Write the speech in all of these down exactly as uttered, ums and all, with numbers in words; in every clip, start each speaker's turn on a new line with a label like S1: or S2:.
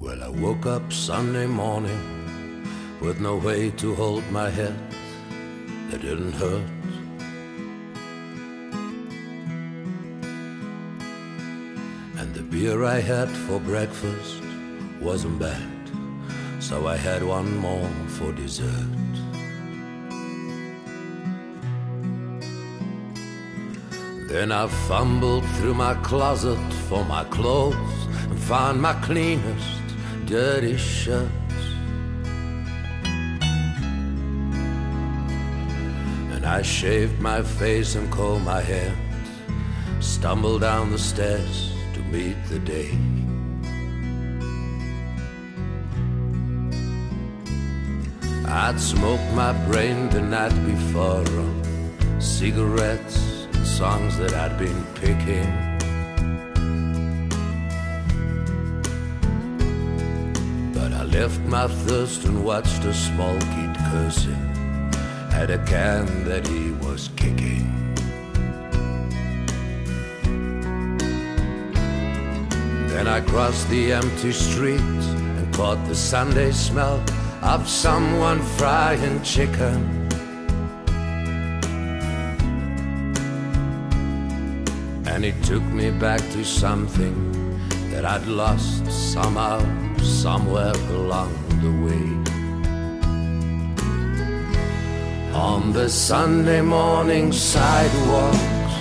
S1: Well, I woke up Sunday morning with no way to hold my head that didn't hurt. And the beer I had for breakfast wasn't bad, so I had one more for dessert. Then I fumbled through my closet for my clothes and found my cleanest dirty shirts. And I shaved my face and combed my hair, stumbled down the stairs to meet the day. I'd smoked my brain the night before on cigarettes and songs that I'd been picking. I left my thirst and watched a small kid cursing at a can that he was kicking. Then I crossed the empty street and caught the Sunday smell of someone frying chicken. And it took me back to something that I'd lost somehow, somewhere along the way. On the Sunday morning sidewalks,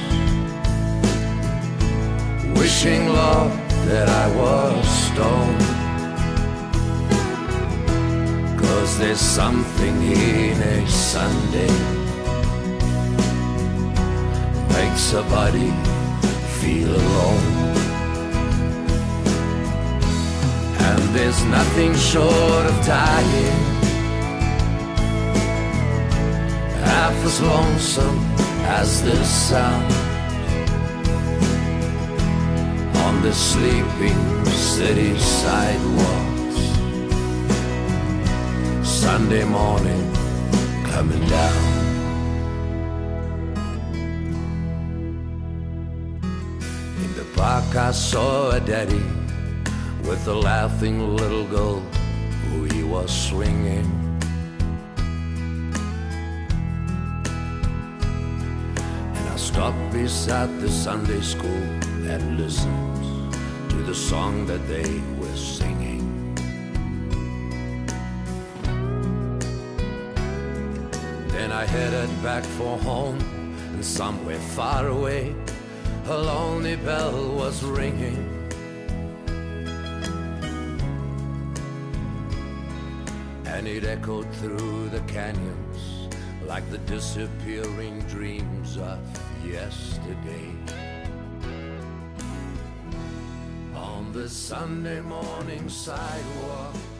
S1: wishing, Lord, that I was stoned, 'cause there's something in a Sunday makes a body feel alone. And there's nothing short of dying half as lonesome as this sound on the sleeping city sidewalks. Sunday morning coming down. In the park I saw a daddy with a laughing little girl who he was swinging. And I stopped beside the Sunday school and listened to the song that they were singing. Then I headed back for home, and somewhere far away a lonely bell was ringing. And it echoed through the canyons like the disappearing dreams of yesterday. On the Sunday morning sidewalk,